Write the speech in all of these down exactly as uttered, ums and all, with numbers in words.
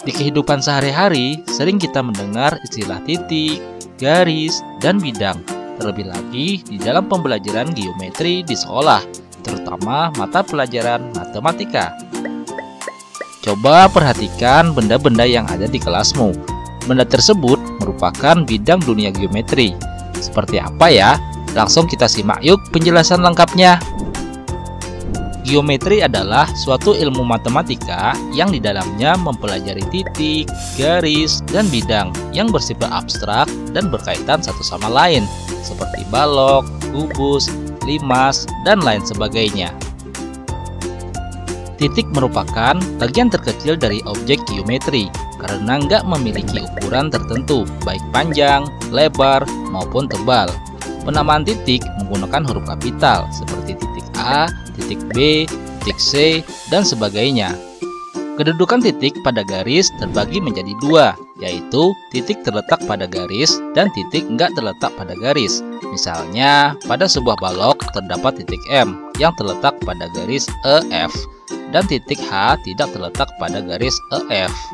Di kehidupan sehari-hari, sering kita mendengar istilah titik, garis, dan bidang. Terlebih lagi di dalam pembelajaran geometri di sekolah, terutama mata pelajaran matematika. Coba perhatikan benda-benda yang ada di kelasmu. Benda tersebut merupakan bidang dunia geometri. Seperti apa ya? Langsung kita simak yuk penjelasan lengkapnya. Geometri adalah suatu ilmu matematika yang di dalamnya mempelajari titik, garis, dan bidang yang bersifat abstrak dan berkaitan satu sama lain, seperti balok, kubus, limas, dan lain sebagainya. Titik merupakan bagian terkecil dari objek geometri karena nggak memiliki ukuran tertentu, baik panjang, lebar, maupun tebal. Penamaan titik menggunakan huruf kapital seperti titik A, titik B, titik C, dan sebagainya. Kedudukan titik pada garis terbagi menjadi dua, yaitu titik terletak pada garis dan titik nggak terletak pada garis. Misalnya, pada sebuah balok terdapat titik M yang terletak pada garis E F, dan titik H tidak terletak pada garis E F.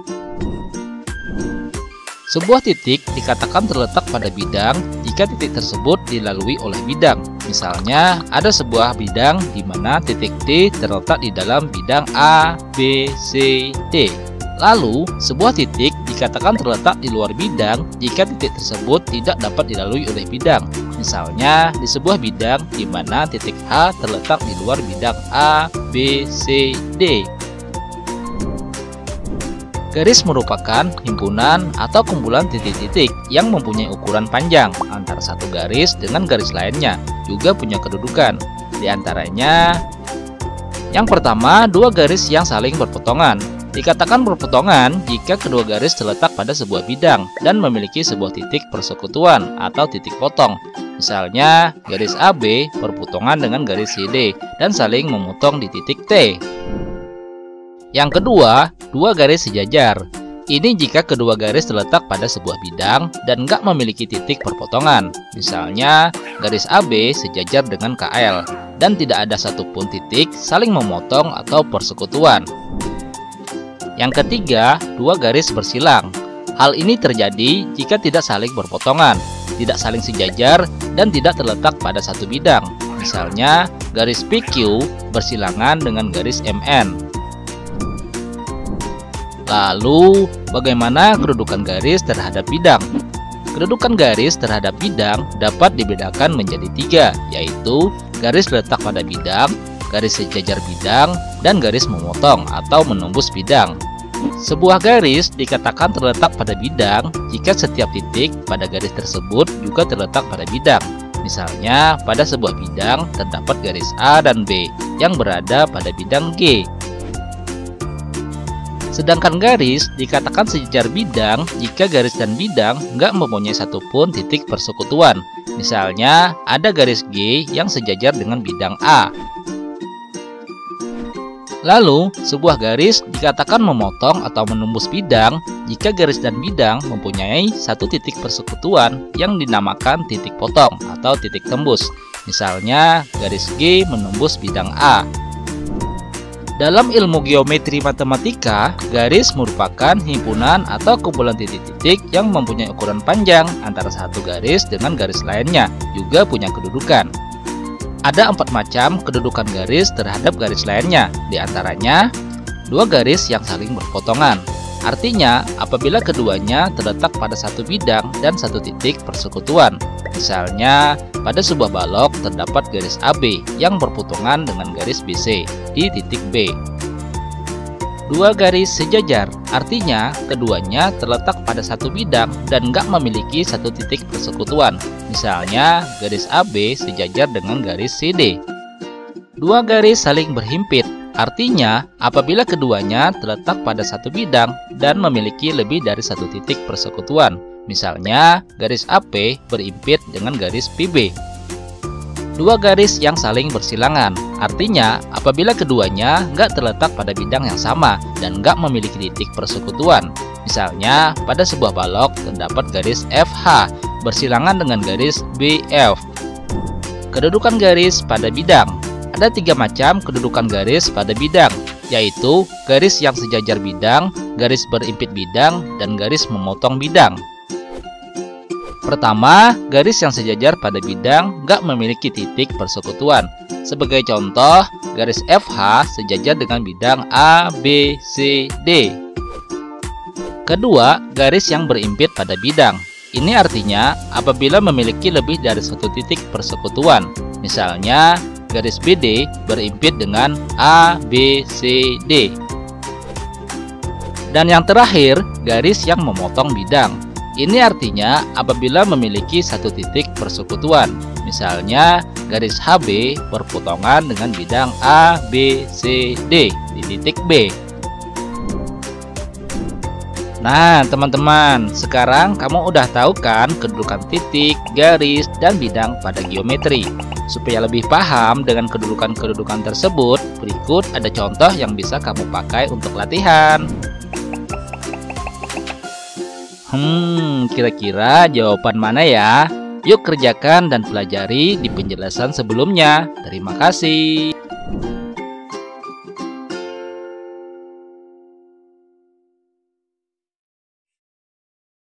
Sebuah titik dikatakan terletak pada bidang jika titik tersebut dilalui oleh bidang. Misalnya, ada sebuah bidang di mana titik D terletak di dalam bidang A, B, C, D. Lalu, sebuah titik dikatakan terletak di luar bidang jika titik tersebut tidak dapat dilalui oleh bidang. Misalnya, di sebuah bidang di mana titik H terletak di luar bidang A, B, C, D. Garis merupakan himpunan atau kumpulan titik-titik yang mempunyai ukuran panjang antara satu garis dengan garis lainnya, juga punya kedudukan. Di antaranya, yang pertama, dua garis yang saling berpotongan. Dikatakan berpotongan jika kedua garis terletak pada sebuah bidang dan memiliki sebuah titik persekutuan atau titik potong. Misalnya, garis A B berpotongan dengan garis C D dan saling memotong di titik T. Yang kedua, dua garis sejajar. Ini jika kedua garis terletak pada sebuah bidang dan nggak memiliki titik perpotongan. Misalnya, garis A B sejajar dengan K L dan tidak ada satupun titik saling memotong atau persekutuan. Yang ketiga, dua garis bersilang. Hal ini terjadi jika tidak saling berpotongan, tidak saling sejajar, dan tidak terletak pada satu bidang. Misalnya, garis P Q bersilangan dengan garis M N. Lalu, bagaimana kedudukan garis terhadap bidang? Kedudukan garis terhadap bidang dapat dibedakan menjadi tiga, yaitu garis letak pada bidang, garis sejajar bidang, dan garis memotong atau menembus bidang. Sebuah garis dikatakan terletak pada bidang jika setiap titik pada garis tersebut juga terletak pada bidang. Misalnya, pada sebuah bidang terdapat garis A dan B yang berada pada bidang G. Sedangkan garis dikatakan sejajar bidang jika garis dan bidang nggak mempunyai satupun titik persekutuan. Misalnya, ada garis G yang sejajar dengan bidang A. Lalu, sebuah garis dikatakan memotong atau menembus bidang jika garis dan bidang mempunyai satu titik persekutuan yang dinamakan titik potong atau titik tembus. Misalnya, garis G menembus bidang A. Dalam ilmu geometri matematika, garis merupakan himpunan atau kumpulan titik-titik yang mempunyai ukuran panjang antara satu garis dengan garis lainnya, juga punya kedudukan. Ada empat macam kedudukan garis terhadap garis lainnya, di antaranya dua garis yang saling berpotongan. Artinya, apabila keduanya terletak pada satu bidang dan satu titik persekutuan. Misalnya, pada sebuah balok terdapat garis A B yang berpotongan dengan garis B C di titik B. Dua garis sejajar, artinya keduanya terletak pada satu bidang dan nggak memiliki satu titik persekutuan. Misalnya, garis A B sejajar dengan garis C D. Dua garis saling berhimpit, artinya apabila keduanya terletak pada satu bidang dan memiliki lebih dari satu titik persekutuan. Misalnya, garis A P berimpit dengan garis P B. Dua garis yang saling bersilangan, artinya apabila keduanya nggak terletak pada bidang yang sama dan nggak memiliki titik persekutuan. Misalnya, pada sebuah balok terdapat garis F H bersilangan dengan garis B F. Kedudukan garis pada bidang. Ada tiga macam kedudukan garis pada bidang. yaitu garis yang sejajar bidang, garis berimpit bidang, dan garis memotong bidang. Pertama, garis yang sejajar pada bidang nggak memiliki titik persekutuan. Sebagai contoh, garis F H sejajar dengan bidang A, B, C, D. Kedua, garis yang berimpit pada bidang. Ini artinya apabila memiliki lebih dari satu titik persekutuan. Misalnya, garis B D berimpit dengan A, B, C, D. Dan yang terakhir, garis yang memotong bidang. Ini artinya apabila memiliki satu titik persekutuan. Misalnya, garis H B berpotongan dengan bidang A, B, C, D di titik B. Nah, teman-teman, sekarang kamu udah tahu kan kedudukan titik, garis, dan bidang pada geometri. Supaya lebih paham dengan kedudukan-kedudukan tersebut, berikut ada contoh yang bisa kamu pakai untuk latihan. Hmm, kira-kira jawaban mana ya? Yuk kerjakan dan pelajari di penjelasan sebelumnya. Terima kasih.